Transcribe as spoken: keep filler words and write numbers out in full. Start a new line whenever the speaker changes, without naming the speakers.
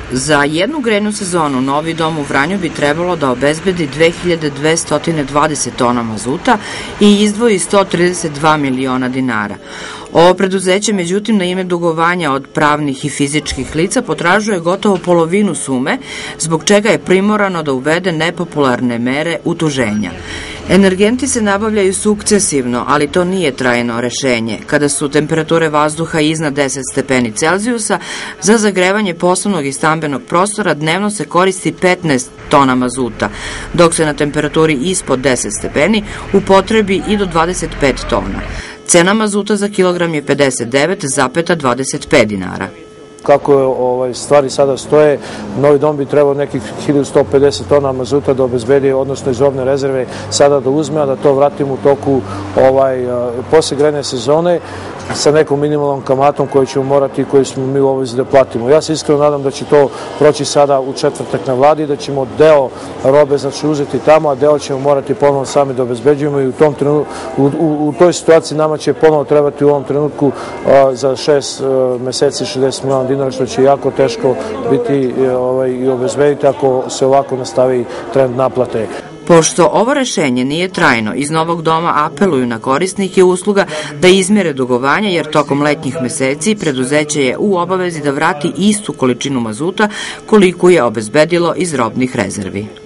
Za jednu grejnu sezonu Novi dom u Vranju bi trebalo da obezbedi dve hiljade dvesta dvadeset tona mazuta i izdvoji sto trideset dva miliona dinara. Ovo preduzeće, međutim, na ime dugovanja od pravnih i fizičkih lica potražuje gotovo polovinu sume, zbog čega je primorano da uvede nepopularne mere utuženja. Energenti se nabavljaju sukcesivno, ali to nije trajno rešenje. Kada su temperature vazduha iznad deset stepeni Celzijusa, za zagrevanje poslovnog i stambenog prostora dnevno se koristi petnaest tona mazuta, dok se na temperaturi ispod deset stepeni upotrebi i do dvadeset pet tona. Cena mazuta za kilogram je pedeset devet zarez dvadeset pet dinara.
Kako stvari sada stoje, Novi dom bi trebao nekih hiljadu sto pedeset tona mazuta da obezbedi, odnosno iz robne rezerve sada da uzme, a da to vratimo u toku posle grejne sezone sa nekom minimalnom kamatom koju ćemo morati i koju smo mi u obavezi da platimo. Ja se iskreno nadam da će to proći sada u četvrtak na vladi, da ćemo deo robe znači uzeti tamo, a deo ćemo morati ponovno sami da obezbeđujemo i u, tom trenutku, u, u, u toj situaciji nama će ponovno trebati u ovom trenutku a, za šest a, meseci šezdeset miliona dinara, što će jako teško biti ovaj, i obezbediti ako se ovako nastavi trend naplate.
Pošto ovo rešenje nije trajno, iz Novog doma apeluju na korisnike usluga da izmere dugovanja, jer tokom letnjih meseci preduzeće je u obavezi da vrati istu količinu mazuta koliko je obezbedilo iz robnih rezervi.